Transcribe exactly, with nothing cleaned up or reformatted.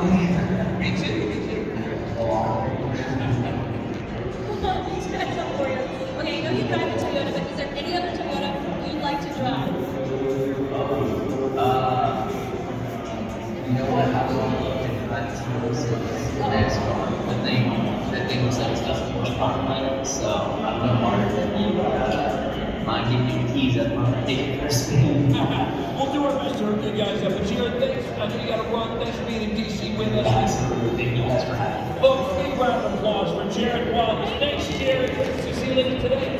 Me too, me too. Okay, I know you drive a Toyota, but is there any other Toyota you'd like to drive? Uh, you know what? I was on the next car. The thing, the thing was that it's got some horsepower light, so I'm no harder than you. Might give you the keys up on the ticket for speed. We'll do our best to hook you guys up. But Jared, thanks. I know you got to run. Thanks for being in D C with us. Absolutely. Thank you guys for having me. Folks, big round of applause for Jared Wallace. Thanks, Jared. Great to see you later today.